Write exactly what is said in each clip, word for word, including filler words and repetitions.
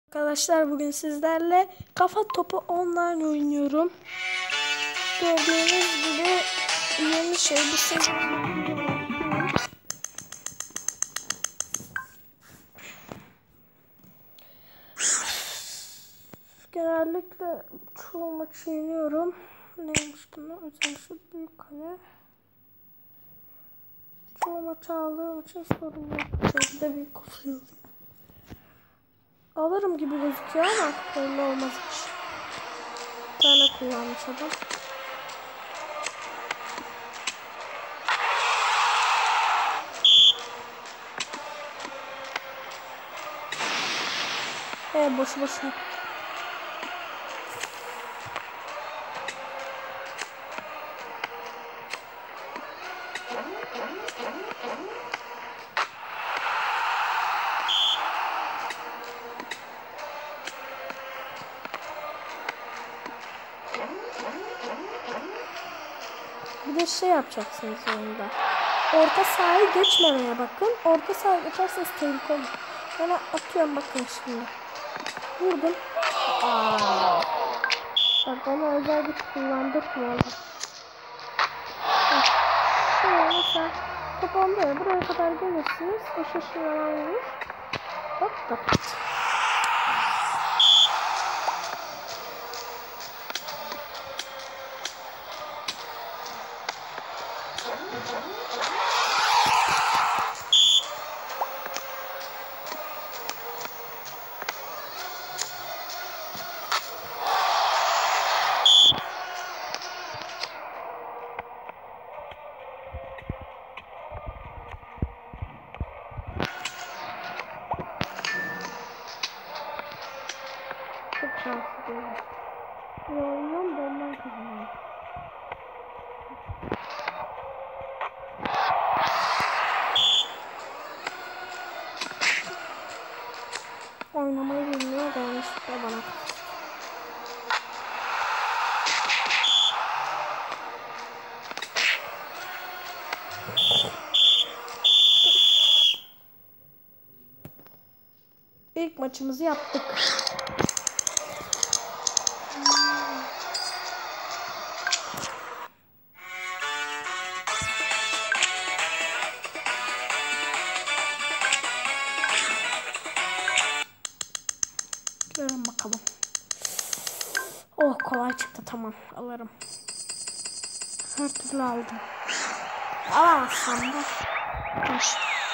Arkadaşlar bugün sizlerle kafa topu online oynuyorum. Gördüğünüz gibi yeni şey bir şey. Genellikle çoğu maçı yeniyorum. Neymiş bunu? Özel şu büyük kale. Çoğu maçı aldığım için sorun yok. Şöyle de büyük kupa alayım. Alırım gibi gözüküyor ama belli olmaz hiç. Bir tane kullanmış adam. He boşu boşuna. Bir de şey yapacaksınız oyunda. Orta sahayı geçmemeye bakın. Orta sahayı geçerseniz tehlikeli. Ben atıyorum bakın şimdi. Vurdum. Aa. Bak bana özel güç kullandırmıyorlar. Şöyle mesela top onda ya buraya kadar gelirsiniz. O şaşırmadan vurur. Hop kapat. Çok şanslı değil. Bir oynuyorum da ondan kazanıyorum. Oynamayı bilmiyor da yanlışlıkla bana. İlk maçımızı yaptık. Görün bakalım. Oh kolay çıktı, tamam alırım. Her türlü aldım. Alamazsam da. Hoş.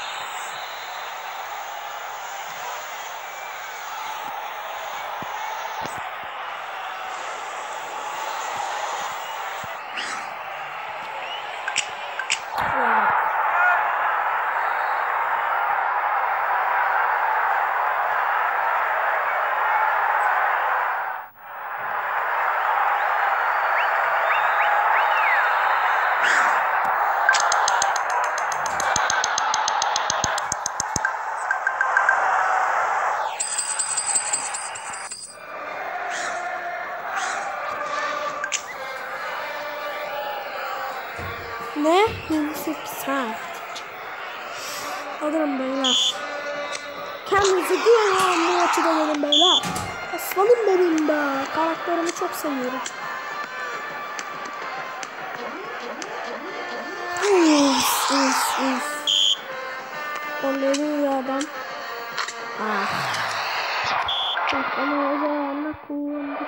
Ne? yirmi sekiz saat. Alırım beyler. Kendinize güvenin, bu maçı da gelin beyler. Aslanım benim be. Karakterimi çok seviyorum. Uf uf uf. Golleri ya adam. Ah. Bak ama o zaman ne kullandık.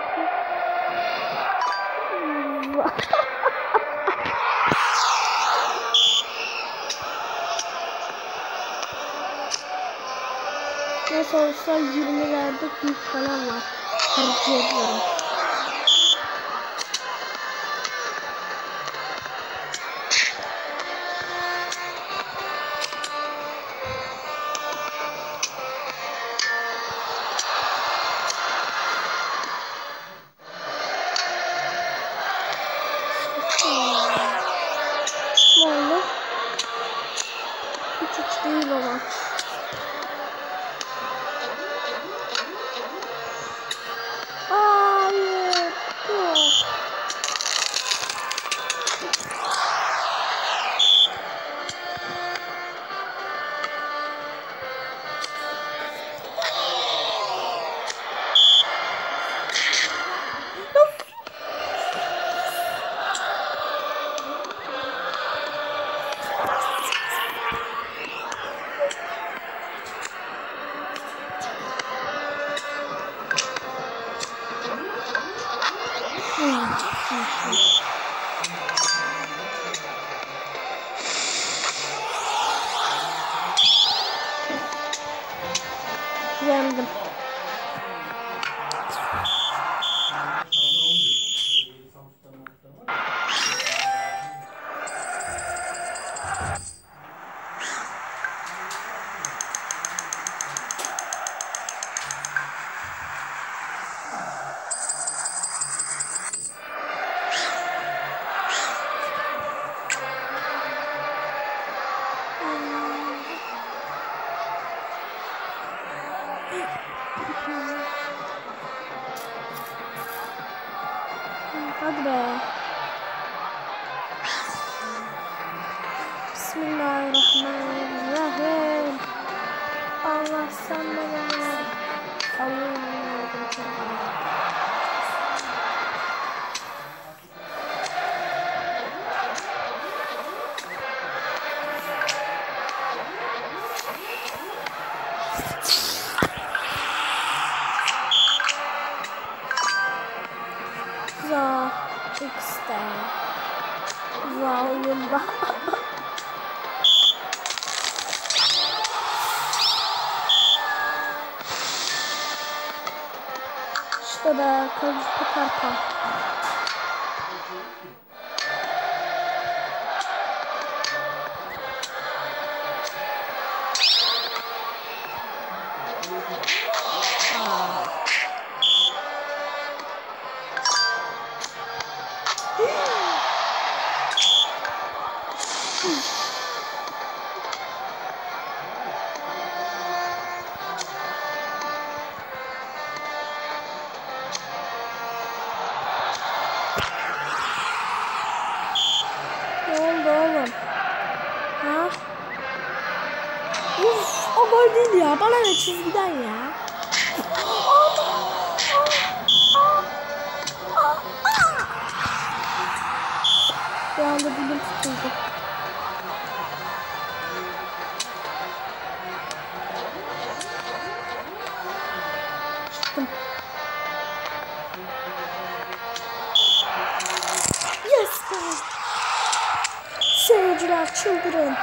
Nasıl olsa yirmilerde büyük falan var. Harcayabilirim. Ne oldu? Hiç hiç değil olan. Hayır. Yok. be. Bismillahirrahmanirrahim. Allah sen bana ver. Allah'ım yardım et. Za X'de Za oyunda. İşte be kalıcı takarken. Ne oldu oğlum? Ha? Uf, o gol değil ya. Bana ne çizgiden ya. Bir anda dilim tutuldu. Çıktım. Yes be. Seyirciler çıldırın.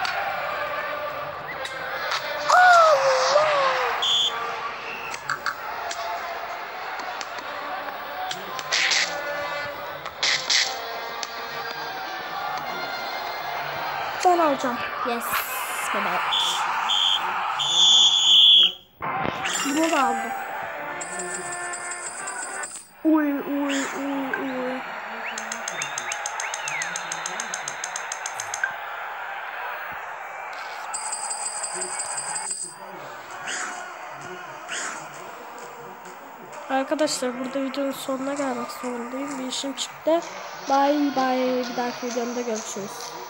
Allah! Ben alacağım. Yes. Bebek. Bunu da aldım. Uy uy uy uy. Arkadaşlar burada videonun sonuna gelmek zorundayım. Bir işim çıktı. Bye bye. Bir dahaki videomda görüşürüz.